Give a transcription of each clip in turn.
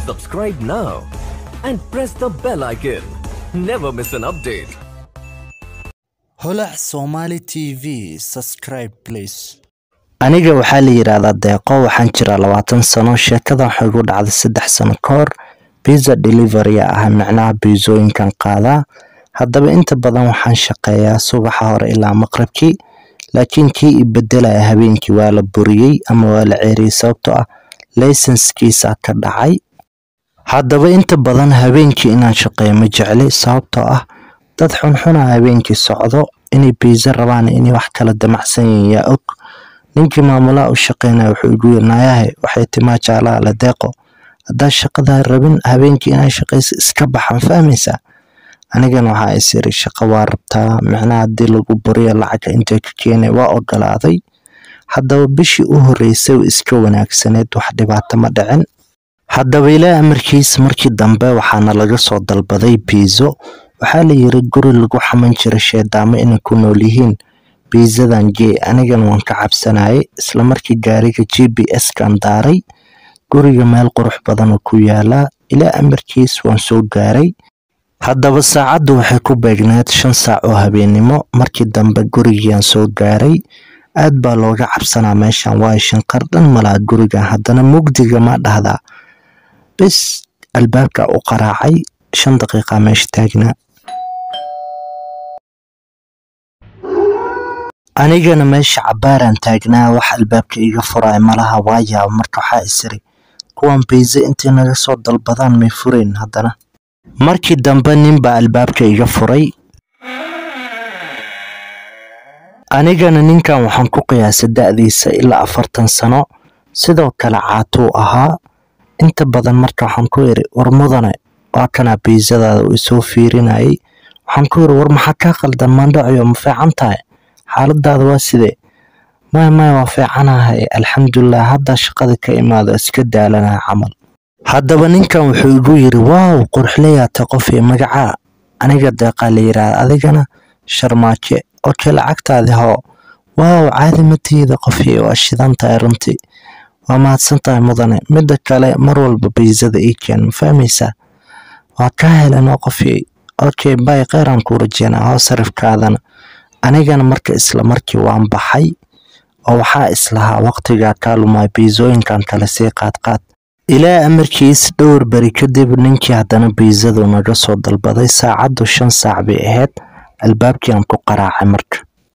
Subscribe now and press the bell icon. Never miss an update. Holac Somali TV subscribe please. Aniga waxaa la yiraahdaa deeqo waxaan jiraa 20 sano sheekada waxay ugu dhacday 3 sano kahor pizza delivery ah macnaha pizzooyinkan qaada haddaba inta badan waxaan shaqeeyaa subaxa hore ilaa maqribkii laakiin kii ibeddelaya habeenkii waa la buriyay ama waa la ceeriyay sababtoo ah license-kiisa ka dhacay haddaba inta badan habeenkii inaan shaqeeyo ma jecli sababtoo ah dad xunxuna habeenkii socdo inay pizza rabaan inay wax kala damacsan yihiin og ninkii maamulaha u shaqeynaya wuxuu igu yiraahay waxay timaa jaalaa la deeqo hadda shaqada rabin habeenkii inaan shaqeyso iska baxan fahmaysa anigana waxa ay siri shaqo waa rabtaa macnaha hadii lagu buriyo lacag inta ka keenay waa ogolaaday haddaba bishii u horeysay iska wanaagsaneed wax dhibaato ma dhicin haddaba ilaa amarkiis markii dambe waxaana laga soo dalbaday pizzo waxaa la yiri guri lagu xaman jiray sheedaamo inay ku nool yihiin pizzadan gee anigan waan ka cabsanayay isla markii gaariga GPS kan daaray guriga meel qurux badan ku yaala ilaa amarkiis waan soo gaaray haddaba saacadu waxay ku beegnayd 5 saac oo habeenimo markii dambe gurigaan soo gaaray aad baa looga cabsanaa meeshan waa shanqar dhan malaa guriga haddana mugdiga ma dhahdaa bas albaabka u qaraacay 5 daqiiqo meesha taagnaa anigana meesha cabaaraan taagnaa wax albaabka iga furay malaha waaya marka waxa isri kuwan pizza intii naga soo dalbadaan may fureen haddana markii dambe ninba albaabka iga furay anigana ninkan waxaan ku qiyaasay da'diisa ilaa 40 sano sidoo kale caatuu ahaa inta badan marka waxaan ku yiri war mudane waa kana pizzadaada uu soo fiirinayay waxaan ku yiri war maxaa ka qaldan maandhaciyo ma fiican tahay xaaladaada waa sidee ma waa fiicanahay alxamdulillah hadda shaqada ka imaado iska daalanahay camal haddaba ninkan wuxuu igu yiri waaw qurxleeyata qof ee magaca aniga deeqa la yiraahdo adigana sharmaaje oo kale lacagtaada hoo waaw caadi ma tiida qof ee waa shidantahay runtii waa mahadsantahay mudane midda kale mar walba pizzada ii keen fahmaysa waa ka helanoo qof ee okay bay qeeran ku rajeynaa oo sarifkaadana anigana marka isla markii waan baxay oo waxa islaha waqtiga ka lumay pizzooyinkan kala sii qaad ilaa amarkiis dhowr bari kadib ninkii haddana pizzadu naga soo dalbaday saacadu 5 saac bay ahayd albaabkii aan ku qaraacay marka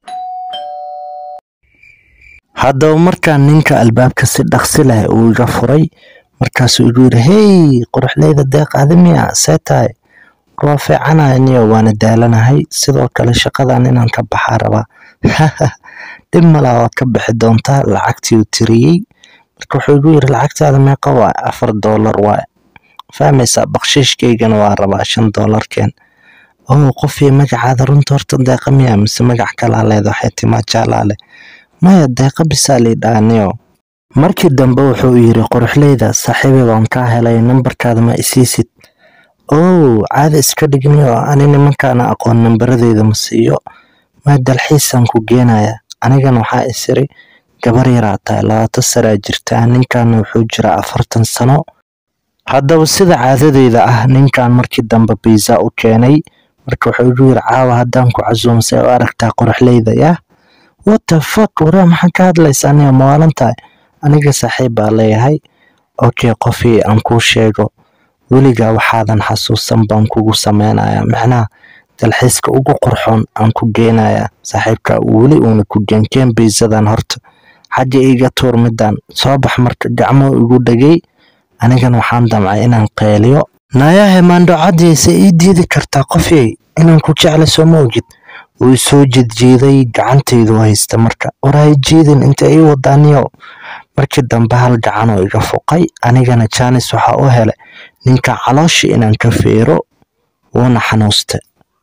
haddaba markaan ninka albaabka si dhaqsi leh uu iga furay markaasuu igu yiri hey qurxleyda deeq adimiya seetay waa fiicanahay waana daalanahay sidoo kale shaqadan inaan ka baxaa rabaa dib malaa waa ka bixi doontaa lacagtii uu tiriyay marka wuxuu igu yiri lacagtaada meeqa waa $4 waa fahmaysa baqshishkeygana waa rabaa $5 keen oo qofii magacaada runta horta deeqa miyaa mise magac kala leedahay timaa jaalaale maya deeqa bisaali dhaaniyo markii dambe wuxuu yiri qurxleyda saaxiibay waan ka helay nambarkaada ma isiisid oo caadi iska dhigniyo ani nimankaana aqoon nambaradeyda ma siiyo ma dalxiisan ku geenaya anigana waxa isiri gabar yaraata 20 sano jirta ninkan wuxuu jiraa 40 sano haddaba sida caadadeyda ah ninkan markii dambe pizza u keenay marka wuxuu igu yiri caawa haddaan ku casuumsay oo aragtaa qurxleyda ya what the fuck wara maxaa ka hadlaysaa maalinta aniga saaxiib baa leeyahay okay qofii aan ku sheego weliga waxaadan xasuusan baan kugu sameynaya macnaha dalxiiska ugu qurxoon aan ku geenaya saaxiibka weli uuna ku geenkeen pizzadan horta xaje iga tuur midaan soo bax marka gacmo igu dhagay anigana waxaan damcay inaan qeeliyo naayaha maandhacadiisa ii diidi kartaa qofii inaan ku jeclo soo moogid uu soo jidjiiday gacantaydu haysta marka waray jiidin inta ay wadaaniyo markii dambe hal gacan oo iga fuqay anigana Janice waxa uu helay ninka calooshi inaan ka feero wana xanuusta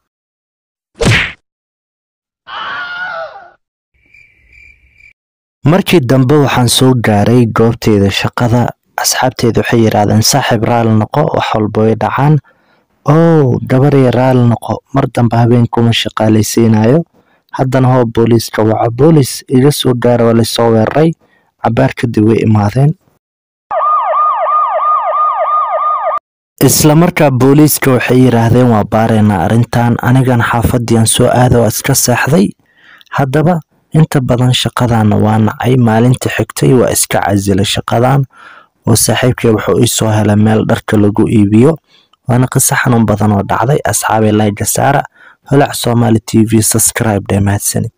markii dambe waxaan soo gaaray goobteeda shaqada asxaabteedu waxay yiraahdeen saaxiib raal noqo wax walba way dhacaan oo gabar raal noqo mar dambe habeenkuma shaqaaleysiinayo haddana hoo booliiska waxa booliis iga soo gaaro wala soo weeraray cabaar kadib way imaadeen isla markaa booliiska waxay yiraahdeen waa baarayna arrintan anigan xaafadiyan soo aado iska seexday haddaba inta badan shaqadan waa nacay maalinta xigtay waa iska casilay shaqadan oo saaxiibkay wuxuu ii soo helay meel dharka lagu iibiyo waana qiso xanuun badan oo dhacday asxaabay like saara holac Somali TV subscribe dhammaadsanid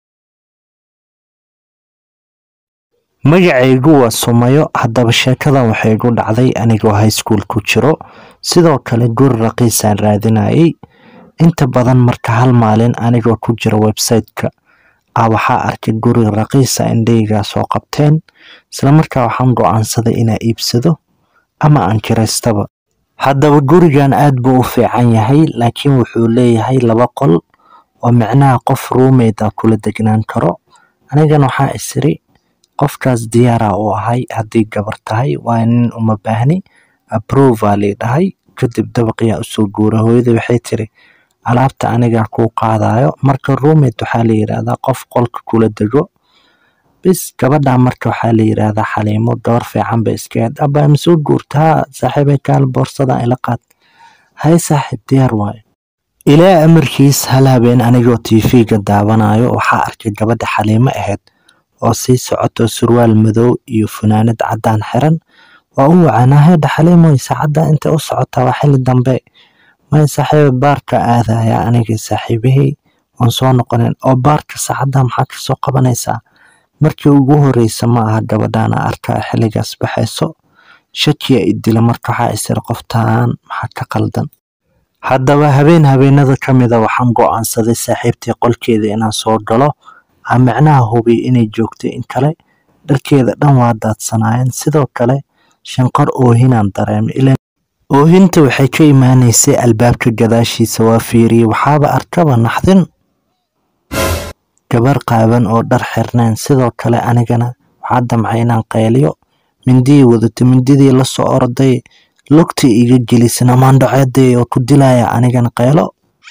magacaygu waa Sumayo haddaba sheekadan waxay igu dhacday anigoo high school ku jiro sidoo kale guri raqiis aan raadinayay inta badan marka hal maalin anigoo ku jira website-ka waxaa arkay guri raqiis indhayga soo qabteen isla markaa waxaan go'aansaday inaan iibsado ama aan kireystaba haddaba gurigan aad buu u fiican yahay laakiin wuxuu leeyahay 2 qol oo macnaha qof roommate kula degnaan karo anigana waxaan isiri qofkaas diyaar u ahay haddii gabar tahay waa nin uma baahni approval dhahay kadib dabaqya u soo guuray hooyada waxay tiri alaabta aniga ku qaadayo marka roommate waxa la yiraahdaa qof qolka kula dego bis gabadha marka waxa la yiraahdaa Xaliimo gabar fiican bay iskeed aba ma soo guurtaa saaxiibay kaal boorsada ila qaad hay saaxiib diyaar waay ilaa amarkiis hal habeen anigoo TV-ga daawanayo waxa arkay gabadha Xaliimo ahayd oo sii socoto surwaal madow iyo funaanad cadaan xiran waa uu wacanahay Xaliimo saacada inta u socota waa xilli dambe ma saaxiib baarka aadaya aniga saaxiibay oo soo noqoneen oo baarka saacada maxaa ka soo qabanaysaa markii ugu horeysa ma aha gabadhan arka xilligaas baxayso shakiya idila marka waxa isir qoftaan maxaa ka qaldan haddaba habeenada kamida waxaan go'aansaday saaxiibtii qolkeeda inaan soo galo macnaha hubi inay joogto in kale dharkeeda dhan waa daadsanaayeen sidoo kale shanqar oohinaan dareemay ilaa oohinta waxay ka imaanaysay albaabka gadaashiisa waa fiiriyay waxaaba arkaba naxdin gabar qaaban oo dhar xirnaan sidoo kale anigana waxaa damcay inaan qayliyo mindii wadato mindidii la soo orday lugti iga gelisna maandhaceeday oo ku dilaya anigana qaylo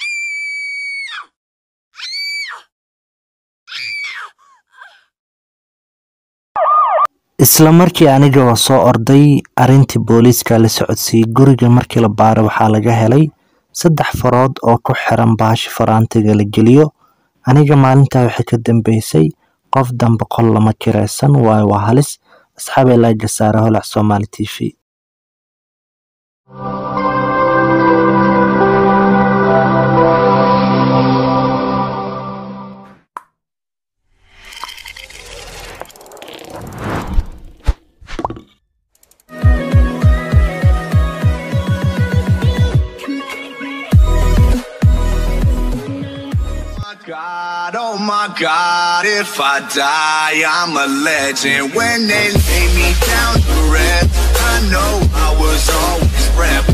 isla markii aniga waa soo orday arintii booliiska la socodsiiyay guriga markii la baaray waxaa laga helay 3 farood oo ku xiran baashi faraantiga la geliyo aniga maalinta waxay ka dambeysay qof dambe qol lama kireysan waa halis asxaabay like saara holac Somali TV God, oh my God, if I die, I'm a legend. When they lay me down to rest, I know I was always prepped.